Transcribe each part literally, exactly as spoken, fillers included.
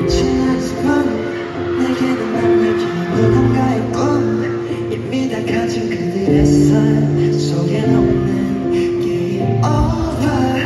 지나친 밤 내게는 남겨진 누군가의 꿈 이미 다 가진 그들의 삶 속엔 없는 게임 over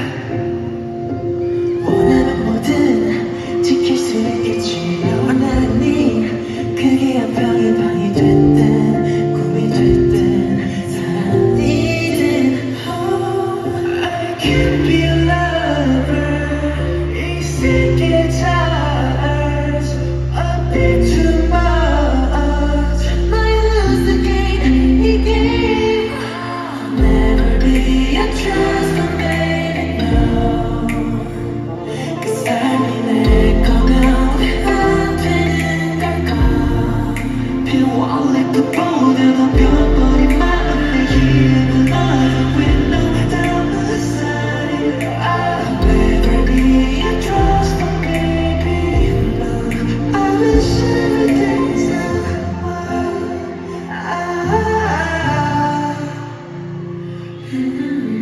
원하는 뭐든 지킬 수 있지만 원하니 그게 한 병이 방이 됐든 꿈이 됐든 사랑이든 oh, I can't be a lover 이 세계 charge a bit too much might lose the game 이 game never be a transformated no 그 삶이 내 거면 안 되는 걸까 피워올리트보다도 펴버린 마음 내 힘은 other window down the side I'll never be a trust or maybe love I wish everything's alright